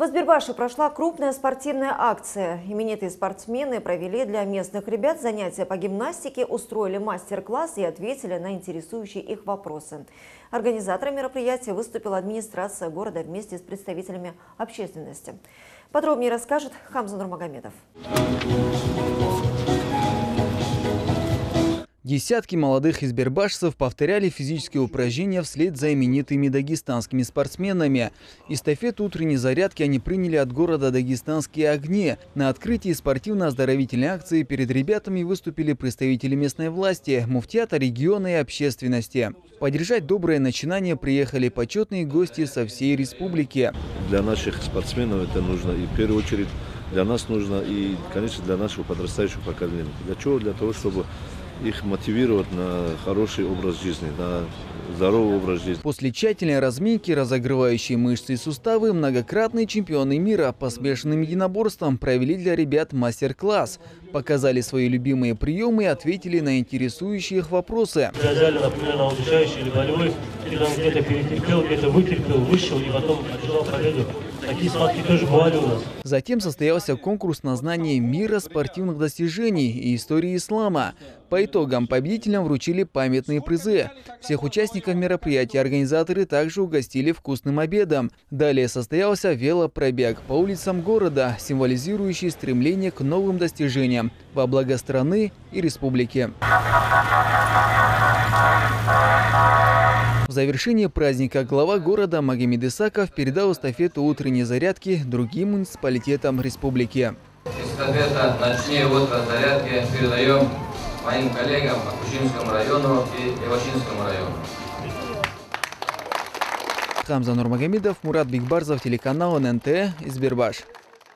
В Избербаше прошла крупная спортивная акция. Именитые спортсмены провели для местных ребят занятия по гимнастике, устроили мастер-класс и ответили на интересующие их вопросы. Организатором мероприятия выступила администрация города вместе с представителями общественности. Подробнее расскажет Хамза Нурмагомедов. Десятки молодых избербашцев повторяли физические упражнения вслед за именитыми дагестанскими спортсменами. Эстафету утренней зарядки они приняли от города «Дагестанские огни». На открытии спортивно-оздоровительной акции перед ребятами выступили представители местной власти, муфтиата региона и общественности. Поддержать доброе начинание приехали почетные гости со всей республики. Для наших спортсменов это нужно, и в первую очередь для нас нужно, и, конечно, для нашего подрастающего поколения. Для чего? Для того, чтобы их мотивировать на хороший образ жизни, на здоровый образ жизни. После тщательной разминки, разогревающей мышцы и суставы, многократные чемпионы мира по смешанным единоборствам провели для ребят мастер-класс. Показали свои любимые приемы и ответили на интересующие их вопросы. Взяли, например, на удушающий или болевой, или там где-то перетерпел, где-то вытерпел, вышел и потом одержал победу. Такие схватки тоже бывали у нас. Затем состоялся конкурс на знание мира спортивных достижений и истории ислама. По итогам победителям вручили памятные призы. Всех участников мероприятия организаторы также угостили вкусным обедом. Далее состоялся велопробег по улицам города, символизирующий стремление к новым достижениям во благо страны и республики. В завершении праздника глава города Магомед Исаков передал эстафету утренней зарядки другим муниципалитетам республики. Эстафета «Начни утро зарядки» передаем моим коллегам по Кучинскому району и Ивашинскому району. Хамза Нурмагомедов, Мурат Бигбарзов, телеканал ННТ, Избербаш.